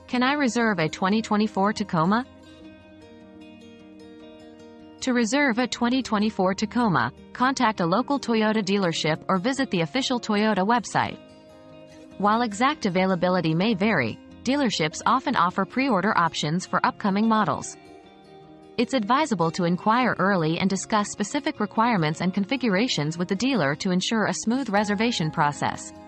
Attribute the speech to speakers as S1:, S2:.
S1: Can I reserve a 2024 Tacoma? To reserve a 2024 Tacoma, contact a local Toyota dealership or visit the official Toyota website. While exact availability may vary, dealerships often offer pre-order options for upcoming models. It's advisable to inquire early and discuss specific requirements and configurations with the dealer to ensure a smooth reservation process.